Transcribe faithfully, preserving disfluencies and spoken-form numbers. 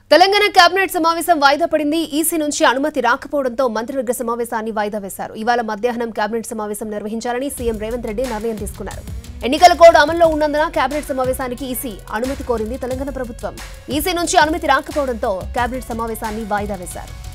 Telangana cabinet సమావేశం వాయిదా పడింది. ఈసీ నుంచి అనుమతి రాకపోవడంతో మంత్రివర్గ సమావేశాన్ని వాయిదా వేశారు. ఇవాళ మధ్యాహ్నం కేబినెట్ సమావేశం నిర్వహించాలని సీఎం రేవంత్ రెడ్డి నిర్ణయం తీసుకున్నారు. ఎన్నికల కోడ్ అమల్లో ఉన్నందున కేబినెట్ సమావేశానికి ఈసీ అనుమతి కోరింది తెలంగాణ ప్రభుత్వం. ఈసీ నుంచి అనుమతి రాకపోవడంతో కేబినెట్ సమావేశాన్ని వాయిదా వేశారు.